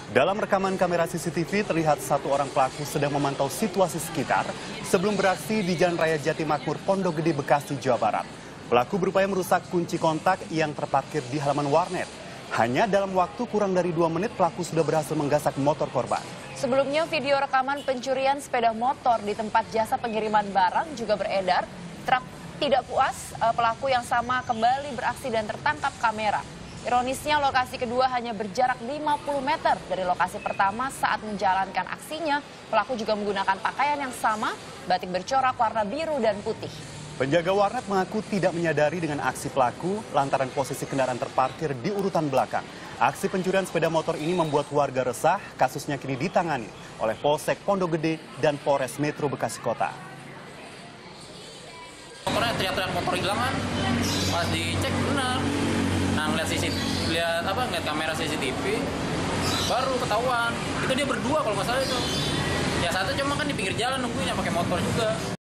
Dalam rekaman kamera CCTV terlihat satu orang pelaku sedang memantau situasi sekitar sebelum beraksi di Jalan Raya Jatimakmur, Pondok Gede, Bekasi, Jawa Barat. Pelaku berupaya merusak kunci kontak yang terparkir di halaman warnet. Hanya dalam waktu kurang dari 2 menit pelaku sudah berhasil menggasak motor korban. Sebelumnya video rekaman pencurian sepeda motor di tempat jasa pengiriman barang juga beredar. Tidak puas, pelaku yang sama kembali beraksi dan tertangkap kamera. Ironisnya lokasi kedua hanya berjarak 50 meter dari lokasi pertama. Saat menjalankan aksinya, pelaku juga menggunakan pakaian yang sama, batik bercorak warna biru dan putih. Penjaga warnet mengaku tidak menyadari dengan aksi pelaku lantaran posisi kendaraan terparkir di urutan belakang. Aksi pencurian sepeda motor ini membuat warga resah. Kasusnya kini ditangani oleh Polsek Pondok Gede dan Polres Metro Bekasi Kota. Motornya teriak-teriak motor hilangan, pas dicek benar. Nah, ngeliat kamera CCTV, baru ketahuan. Itu dia berdua kalau nggak salah itu. Ya satu cuma kan di pinggir jalan nungguin pakai motor juga.